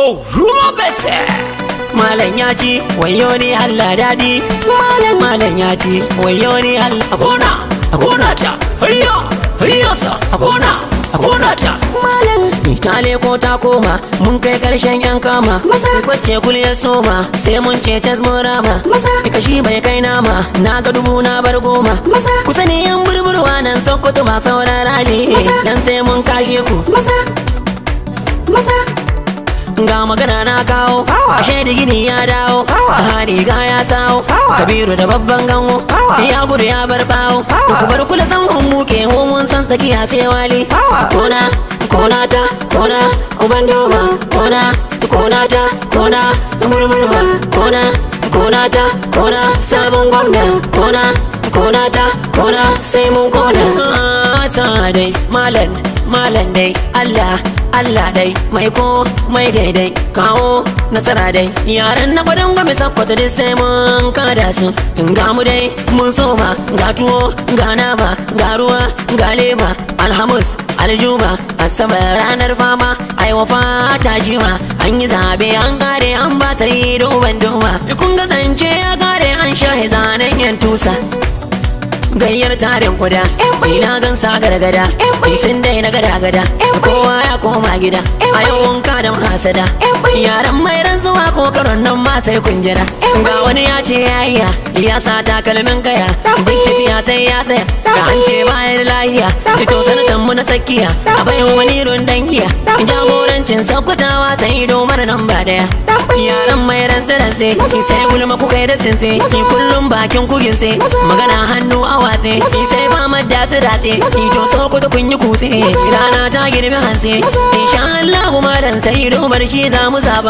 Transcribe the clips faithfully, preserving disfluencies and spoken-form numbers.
Oh, Ruma Bese. Malam ya ci, wayo ne Allah daɗi. Malam Malam ya ci, wayo ne Allah. A gona, a gona ta, hayya, hayya sa, a gona, a gona ta. Malam ta leko ta koma, mun kai karshen yan kama. Masa kwace kul ya soma, sai mun ce cas mun rama. Masa kashi bai kai nama, na ga dubu na bar goma. Masa kusa ne yan burburwa nan Sokoto ba saurara ne. Dan sai mun kashe ku. Masa Masa ga magana na kawo, ashe da gini ya dawo, a riga ya sawo, Kabiru da babban gango, ya gudu ya bar bawo, ku bar kula san muke mun san tsakiya sai wali. Kona, kona ta, kona, uban doma, kona, kona ta, kona, murmurma, kona, kona ta, kona, sabon gwamna, kona, kona ta, kona, sai mun kona. Sa dai, malam, malam dai, Allah, Allah dai, mai ko, mai daidai, kawo nasara dai. Yaran na gwadon gwami sakwata duk sai mun kada su. Ga mu dai, mun soma, ga tuwo, ga nama, ga ruwa, ga lema, alhamis, aljuma, asabar ranar fama, aiwafa ta jima. An yi zabe an kare an ba sai doban doma. Kun ga zance ya kare an shahe zanen yan tusa. Gayyar tarin kuda, ina gan sa gargada, sun dai na gada gada, kowa ya koma gida, a yau wanka da mahasada. Yaran mai rantsuwa ko karon nan ma sai kun jira. Ga wani ya ce ya iya, ya sa takalmin kaya, duk tafiya sai ya tsaya, da an ce bayan lahiya, fito sanatan mu na tsakiya, a bayan wani rundan giya, jagorancin sakkwatawa sai domar nan ba daya. Yaran mai rantsi-rantsi, sai gulma kuka yi da tsinsi, kullum bakin kugin sai, magana hannu a watse, sai fama da su ratse, to Sokoto kun yi kutse, rana ta girbi hanse, insha Allah kuma dan sai domar shi za mu zaba.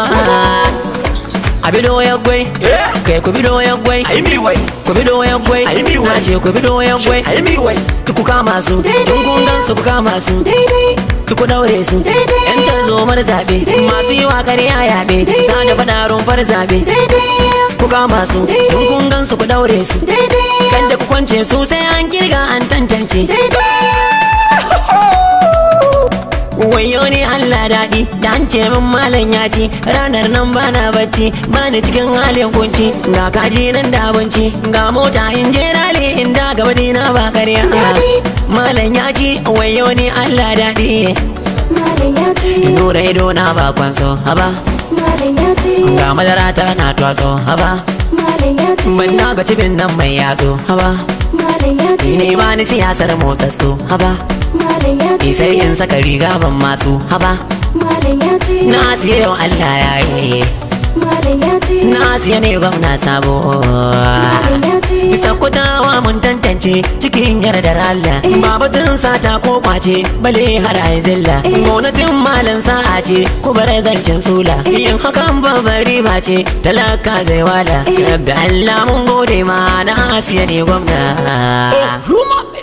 A bido ya gwai, kai ku bido ya gwai, ku bido ya gwai, na ce ku bido ya gwai, ku kama su, in kun gan su ku kama su, ku daure su, yan tarzomar zaɓe, masu yi wa ƙarya yaɓe, ta da faɗa rumfar zaɓe, ku kama su, in kun gan su ku daure su, kada ku kwance su sai an kirga an tantance. Wayo ne Allah daɗi, da an ce min malam ya ci, ranar nan bana bacci, bani cikin halin kunci, ga kaji nan da abinci, ga mota in je rale inda gaba dina ba karya. Malam ya ci, wayo ne Allah daɗi. Malam ya ci, nura ido na ba kwanso haba. Malam ya ci, ga madara ta na twaso haba. Malam ya ci, ban na ga cibin nan mai yatsu haba. Malam ya ci, ne ba ni siyasar motsatsu haba. Malam ya ci, sai in saka riga ban matsu haba. Malam ya ci, Na siya yau Allah ya yi, Malam ya ci, na siya ne gwamna sabo. Malam ya ci, Sakkwatawa mun tantance cikin yardar Allah, ba batun sata ko kwace bale har ai zilla. Gwamnatin malam sa'a ce ku bar zancen sula, yin hakan babbar riba ce talaka zai wala. Rabbi Allah mun gode ma, na siya ne gwamna.